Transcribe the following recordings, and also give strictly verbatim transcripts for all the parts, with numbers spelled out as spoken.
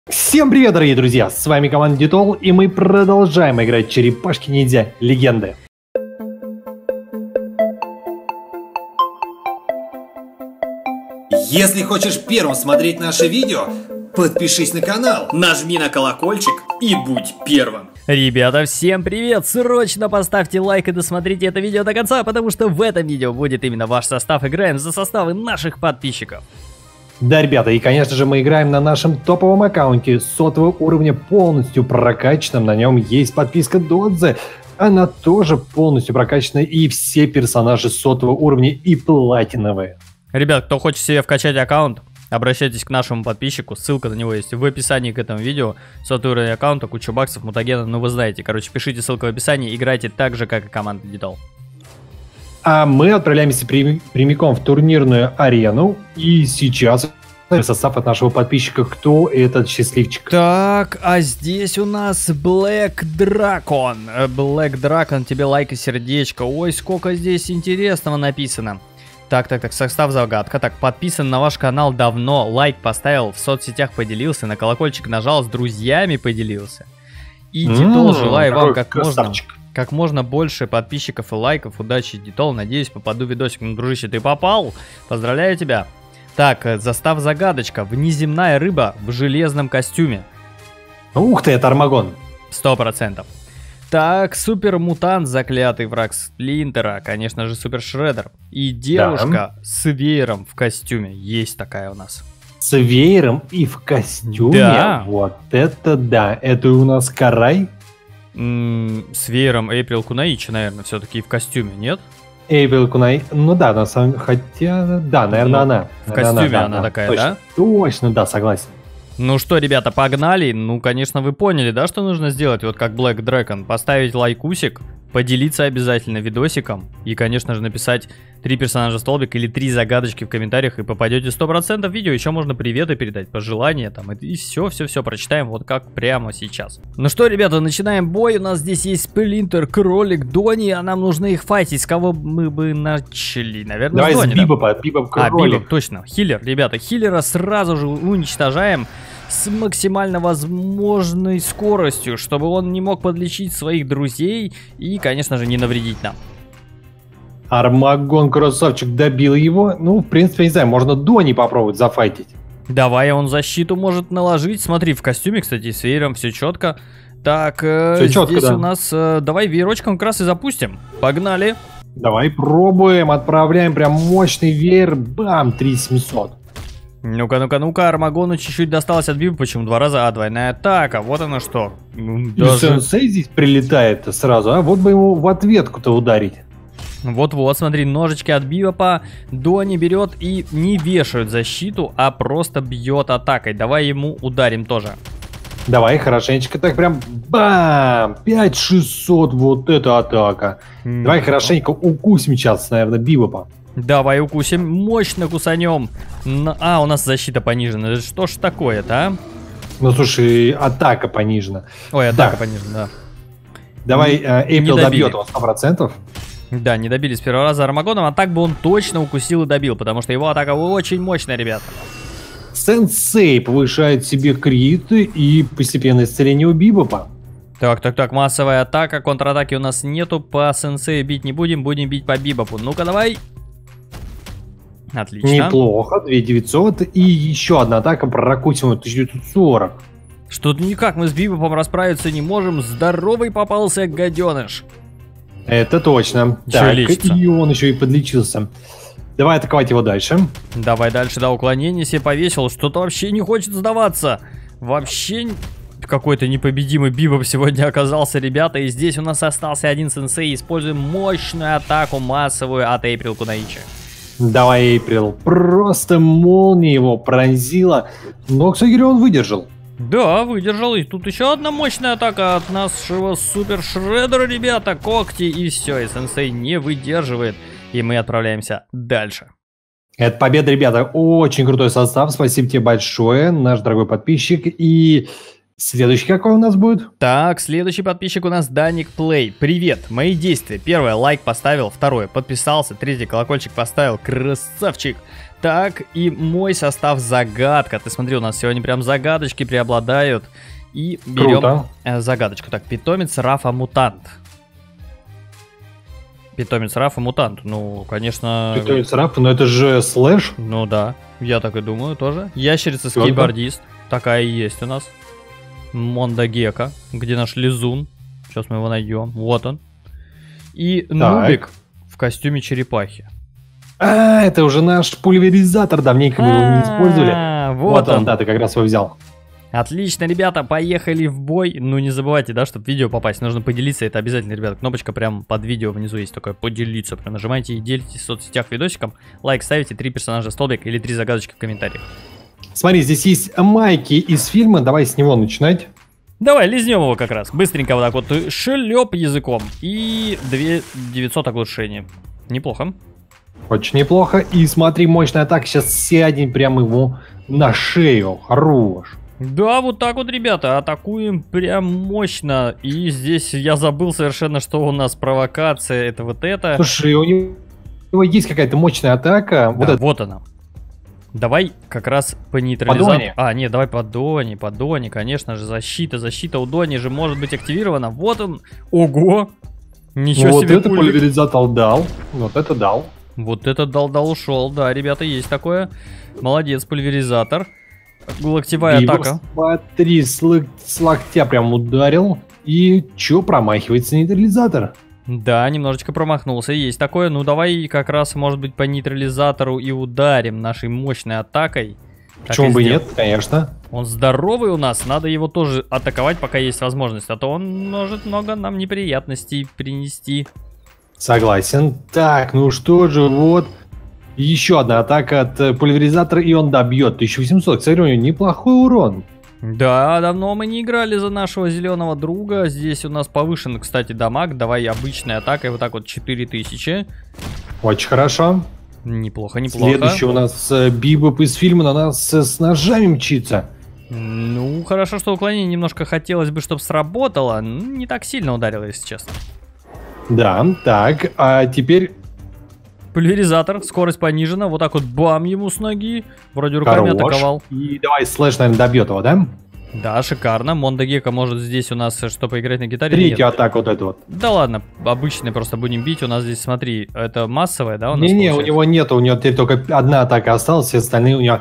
Всем привет, дорогие друзья! С вами команда Дитол, и мы продолжаем играть Черепашки-ниндзя Легенды. Если хочешь первым смотреть наши видео, подпишись на канал, нажми на колокольчик и будь первым. Ребята, всем привет! Срочно поставьте лайк и досмотрите это видео до конца, потому что в этом видео будет именно ваш состав. Играем за составы наших подписчиков. Да, ребята, и конечно же мы играем на нашем топовом аккаунте сотого уровня, полностью прокачанном. На нем есть подписка Додзе. Она тоже полностью прокачана, и все персонажи сотого уровня и платиновые. Ребят, кто хочет себе вкачать аккаунт, обращайтесь к нашему подписчику, ссылка на него есть в описании к этому видео. Сотый уровень аккаунта, куча баксов, мутагена, ну вы знаете. Короче, пишите ссылку в описании, играйте так же, как и команда Дитол. А мы отправляемся прямиком в турнирную арену, и сейчас состав от нашего подписчика. Кто этот счастливчик? Так, а здесь у нас Black Dragon. Black Dragon, тебе лайк и сердечко. Ой, сколько здесь интересного написано. Так, так, так, состав загадка. Так, подписан на ваш канал давно, лайк поставил, в соцсетях поделился, на колокольчик нажал, с друзьями поделился. И Дитол, желаю вам как можно... Как можно больше подписчиков и лайков. Удачи, Дитол. Надеюсь, попаду в видосик. Ну, дружище, ты попал. Поздравляю тебя. Так, застав загадочка. Внеземная рыба в железном костюме. Ух ты, это Армагон. Сто процентов. Так, супер мутант, заклятый враг Сплинтера. Конечно же, супер Шреддер. И девушка да. с веером в костюме. Есть такая у нас. С веером и в костюме? Да. Вот это да. Это у нас Карай? С веером Эйприл Кунаичи, наверное, все-таки в костюме, нет? Эйприл Кунаичи, ну да, на самом хотя, да, наверное, ну, она. В костюме она, она да, такая, точно, да? Точно, да, согласен. Ну что, ребята, погнали. Ну, конечно, вы поняли, да, что нужно сделать? Вот как Black Dragon, поставить лайкусик, поделиться обязательно видосиком и, конечно же, написать три персонажа столбик или три загадочки в комментариях, и попадете сто процентов в видео. Еще можно приветы передать, пожелания там, и все, все, все прочитаем вот как прямо сейчас. Ну что, ребята, начинаем бой. У нас здесь есть Сплинтер, Кролик, Дони, а нам нужно их файтить. С кого мы бы начали? Наверное, давай с Дони, с Бибопа, да? Бибоп, Кролик. А, Бибоп, точно. Хиллер, ребята, Хиллера сразу же уничтожаем с максимально возможной скоростью, чтобы он не мог подлечить своих друзей и, конечно же, не навредить нам. Армагон, красавчик, добил его. Ну, в принципе, не знаю, можно Дони попробовать зафайтить. Давай, он защиту может наложить. Смотри, в костюме, кстати, с веером все четко. Так, э, все четко, здесь да. у нас... Э, давай веерочком как раз и запустим. Погнали. Давай пробуем, отправляем прям мощный веер. Бам, три тысячи семьсот. Ну-ка, ну-ка, ну-ка, Армагону чуть-чуть досталось от Биба, почему два раза, а двойная атака, вот оно что. Даже... И сенсей здесь прилетает сразу, а вот бы ему в ответку-то ударить. Вот-вот, смотри, ножички от Бибопа, Дони берет и не вешают защиту, а просто бьет атакой. Давай ему ударим тоже. Давай, хорошенечко, так прям бам, пять тысяч шестьсот, вот эта атака. Mm-hmm. Давай хорошенько укусим сейчас, наверное, Бибопа. Давай укусим, мощно кусанем. А, у нас защита понижена. Что ж такое-то, а? Ну, слушай, атака понижена. Ой, атака да. понижена, да. Давай, Эйприл добьет его сто процентов. Да, не добили с первого раза Армагоном, а так бы он точно укусил и добил, потому что его атака очень мощная, ребята. Сенсей повышает себе криты и постепенное исцеление у Бибопа. Так, так, так, массовая атака, контратаки у нас нету, по сенсею бить не будем, будем бить по Бибопу. Ну-ка, давай. Отлично. Неплохо, две тысячи девятьсот и еще одна атака прокусим тысяча девятьсот сорок. Что-то никак мы с Бибопом расправиться не можем, здоровый попался гаденыш. Это точно. Еще так, лечится. И он еще и подлечился. Давай атаковать его дальше. Давай дальше, да, уклонение себе повесил, что-то вообще не хочет сдаваться. Вообще... Какой-то непобедимый Бибоп сегодня оказался, ребята. И здесь у нас остался один сенсей. Используем мощную атаку массовую от Эйприл Кунаичи. Давай, Эйприл. Просто молния его пронзила. Но, кстати, он выдержал. Да, выдержал. И тут еще одна мощная атака от нашего супер Шреддера, ребята. Когти и все. И сенсей не выдерживает. И мы отправляемся дальше. Это победа, ребята. Очень крутой состав. Спасибо тебе большое, наш дорогой подписчик. И... Следующий какой у нас будет? Так, следующий подписчик у нас Даник Плей. Привет, мои действия. Первое, лайк поставил. Второе, подписался. Третий, колокольчик поставил. Красавчик. Так, и мой состав загадка. Ты смотри, у нас сегодня прям загадочки преобладают. И берем э, загадочку. Так, питомец Рафа Мутант. Питомец Рафа Мутант. Ну, конечно... Питомец Рафа, но это же слэш. Ну да, я так и думаю тоже. Ящерица скейтбордист. Такая и есть у нас. Мондагека. Где наш лизун? Сейчас мы его найдем. Вот он. И так. Нубик в костюме черепахи. А, это уже наш пульверизатор. Давненько мы его не использовали. Вот он, да, ты как раз его взял. Отлично, ребята, поехали в бой. Ну, не забывайте, да, чтобы в видео попасть, нужно поделиться. Это обязательно, ребята. Кнопочка прям под видео внизу есть такая поделиться. Прям нажимайте и делитесь в соцсетях видосиком. Лайк ставите, три персонажа столбик или три загадочки в комментариях. Смотри, здесь есть майки из фильма. Давай с него начинать. Давай, лизнем его как раз. Быстренько вот так вот шлеп языком. И две тысячи девятьсот оглушений. Неплохо. Очень неплохо. И смотри, мощная атака. Сейчас сядем прямо его на шею. Хорош. Да, вот так вот, ребята, атакуем прям мощно. И здесь я забыл совершенно, что у нас провокация. Это вот это. Слушай, у него есть какая-то мощная атака. Да, вот, это... вот она. Давай как раз по нейтрализации. А, нет, давай по Дони, по Дони, конечно же, защита. Защита у Дони же может быть активирована. Вот он. Ого! Ничего вот себе. Вот это пульверизатор дал. Вот это дал. Вот это дал-дал ушел. Да, ребята, есть такое. Молодец, пульверизатор. Локтевая Бибо, атака. Смотри, с, лок с локтя прям ударил. И чё, промахивается нейтрализатор? Да, немножечко промахнулся. Есть такое. Ну, давай как раз, может быть, по нейтрализатору и ударим нашей мощной атакой. Почему бы нет, конечно. Он здоровый у нас. Надо его тоже атаковать, пока есть возможность. А то он может много нам неприятностей принести. Согласен. Так, ну что же, вот. Еще одна атака от пульверизатора, и он добьет тысячу восемьсот. Кстати, у него неплохой урон. Да, давно мы не играли за нашего зеленого друга. Здесь у нас повышен, кстати, дамаг. Давай обычной атакой, вот так вот четыре тысячи. Очень хорошо. Неплохо, неплохо. Следующий у нас Бибоп из фильма на нас с ножами мчится. Ну, хорошо, что уклонение немножко хотелось бы, чтобы сработало. Не так сильно ударило, если честно. Да, так, а теперь... Пульверизатор, скорость понижена, вот так вот бам ему с ноги. Вроде руками Хорош. Атаковал. И давай слэш, наверное, добьет его, да? Да, шикарно. Мондагека может здесь у нас, что, поиграть на гитаре? Третью атаку вот эту вот. Да ладно, обычный просто будем бить. У нас здесь, смотри, это массовая, да? Не-не, у него нет, у него теперь только одна атака осталась, все остальные у него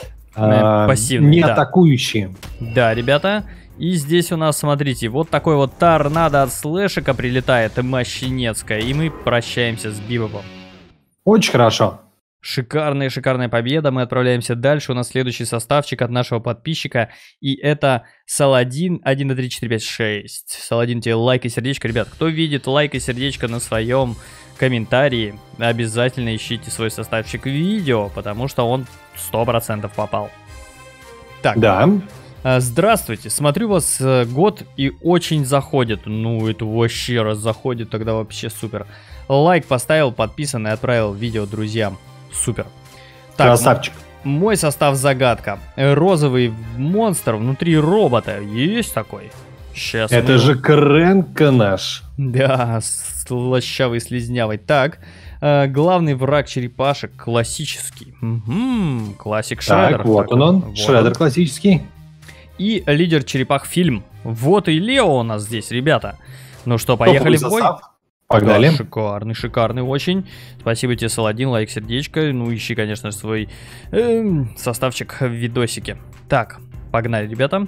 э, пассивные, не да. атакующие. Да, ребята. И здесь у нас, смотрите, вот такой вот торнадо от слэшика прилетает, мощенецкая. И мы прощаемся с Бибопом. Очень хорошо. Шикарная, шикарная победа. Мы отправляемся дальше. У нас следующий составчик от нашего подписчика. И это Саладин один, два, три, четыре, пять, шесть. Саладин, тебе лайк и сердечко. Ребят, кто видит лайк и сердечко на своем комментарии, обязательно ищите свой составчик в видео, потому что он сто процентов попал. Так. Да. Здравствуйте, смотрю вас год и очень заходит. Ну, это вообще раз заходит, тогда вообще супер. Лайк поставил, подписан и отправил видео друзьям. Супер. Так, красавчик. Мой состав загадка. Розовый монстр внутри робота. Есть такой? Сейчас. Это мы... же Крэнка наш. Да, слащавый, слизнявый. Так, э, главный враг черепашек классический. Угу, классик Шреддер. Так, вот он он, вот Шреддер он. Классический. И лидер черепах фильм. Вот и Лео у нас здесь, ребята. Ну что, поехали в бой? Погнали. Да, шикарный, шикарный очень. Спасибо тебе, Саладин, лайк, сердечко. Ну, ищи, конечно, свой э, составчик в видосике. Так, погнали, ребята.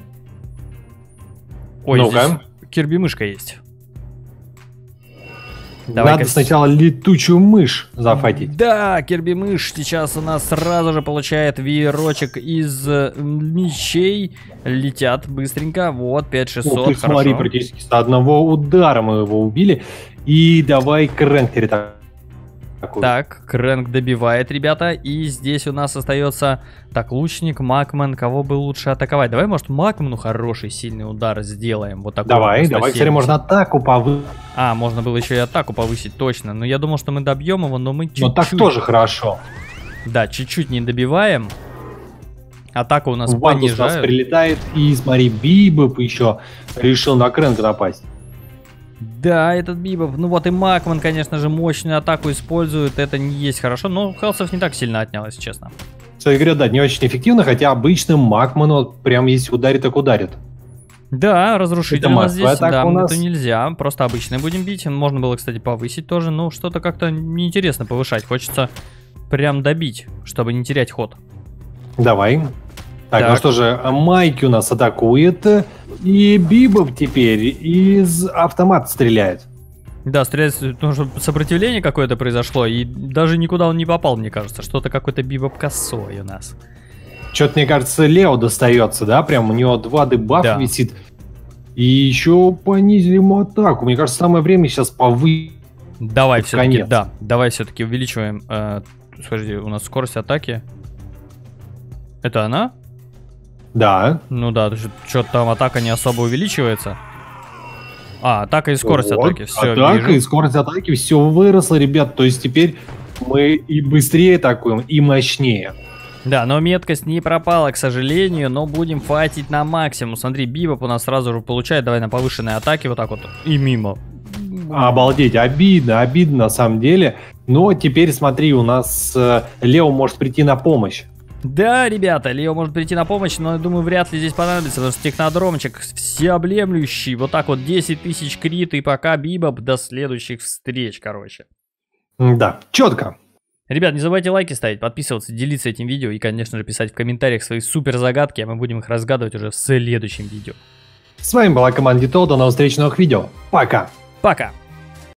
Ой, ну-ка. здесь Кирби-мышка есть. Давай Надо сначала летучую мышь захватить. Да, Кирби-мышь сейчас у нас сразу же получает веерочек из мечей. Летят быстренько. Вот, пять тысяч шестьсот. О, ты смотри, практически с одного удара мы его убили. И давай Крэнк перетакуем. Так, Крэнк добивает, ребята. И здесь у нас остается... Так, лучник, Макмен. Кого бы лучше атаковать? Давай, может, Макмену хороший, сильный удар сделаем. Вот такой. Давай, вот, давай, кстати, можно атаку повысить. А, можно было еще и атаку повысить, точно. Но я думал, что мы добьем его, но мы чуть-чуть... Ну так тоже хорошо. Да, чуть-чуть не добиваем. Атака у нас Вандус у нас понижает. прилетает, и смотри, Бибоп еще решил на Крэнка напасть. Да, этот Бибоп. Ну вот и Макман, конечно же, мощную атаку использует. Это не есть хорошо, но хелсов не так сильно отнял, если честно. Кстати говоря, да, не очень эффективно, хотя обычным Макману прям если ударит, так ударит. Да, разрушитель Это у нас массовая здесь, да, атака у нас. это нельзя, просто обычные будем бить. Можно было, кстати, повысить тоже, но что-то как-то неинтересно повышать. Хочется прям добить, чтобы не терять ход. Давай. Так, Так. ну что же, Майки у нас атакует, и Бибоп теперь из автомата стреляет. Да, стрелять, потому что сопротивление какое-то произошло, и даже никуда он не попал, мне кажется. Что-то какой-то Бибоп косой у нас. Что-то, мне кажется, Лео достается, да? Прям у него два дебафа Да. висит. И еще понизили ему атаку. Мне кажется, самое время сейчас повысить. Давай Под все-таки, конец. да, давай все-таки увеличиваем. Э, смотри, у нас скорость атаки. Это она? Да. Ну да, что-то там атака не особо увеличивается. А, атака и скорость Вот. атаки, все, Атака и скорость атаки, все выросло, ребят. То есть теперь мы и быстрее атакуем, и мощнее. Да, но меткость не пропала, к сожалению, но будем файтить на максимум. Смотри, Бибоп у нас сразу же получает, давай на повышенной атаке, вот так вот, и мимо. Обалдеть, обидно, обидно на самом деле. Но теперь смотри, у нас э, Лео может прийти на помощь. Да, ребята, Лео может прийти на помощь, но я думаю, вряд ли здесь понадобится, потому что технодромчик всеобъемлющий, вот так вот десять тысяч крит, и пока Бибоп, до следующих встреч, короче. Да, четко. Ребят, не забывайте лайки ставить, подписываться, делиться этим видео и, конечно же, писать в комментариях свои супер загадки, а мы будем их разгадывать уже в следующем видео. С вами была команда Дитол, до новых встреч в новых видео. Пока. Пока!